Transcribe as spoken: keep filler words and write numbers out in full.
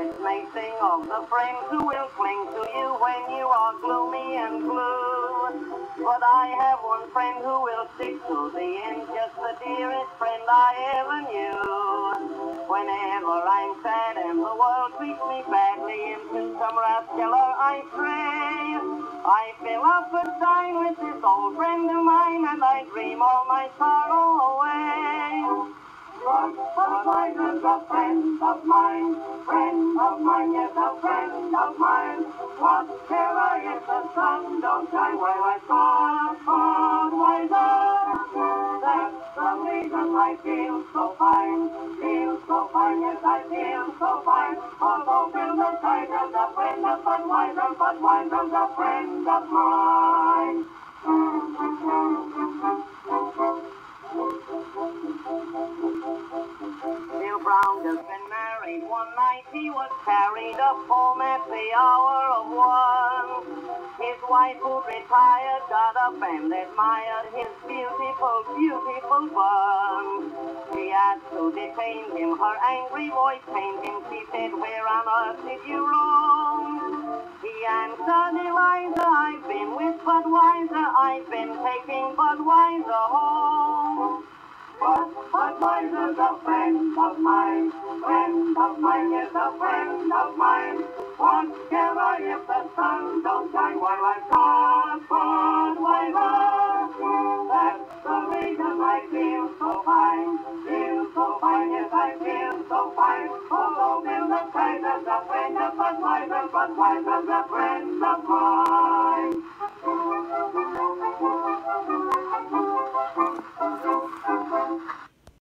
reminiscing of the friends who will cling to you when you are gloomy and blue. But I have one friend who will stick to the end, just the dearest friend I ever knew. Whenever I'm sad and the world treats me badly, into some rascaler I stray, I fill up a stein with this old friend of mine, and I dream all my sorrow away. But Budweiser's a friend of mine, friend of mine, yes, a friend of mine. What care I if the sun don't shine while I got Budweiser? That's the reason I feel so fine, feel so fine, yes, I feel so fine. Although Bill the Tiger's a friend of Budweiser, Budweiser's a friend of mine. Bill Brown just been married. One night he was carried up home at the hour of one. His wife, who retired, got up and admired his beautiful, beautiful bun. She asked to detain him. Her angry voice pained him. She said, "Where on earth did you roam?" He answered, "Eliza, I've been with Budweiser. I've been taking Budweiser home." But Budweiser's a friend of mine, friend of mine, yes, a friend of mine. What care I if the sun don't shine while I've got Budweiser? That's the reason I feel so fine, feel so fine, yes, I feel so fine. Although Bill the Tiger's a friend of Budweiser, Budweiser's a friend.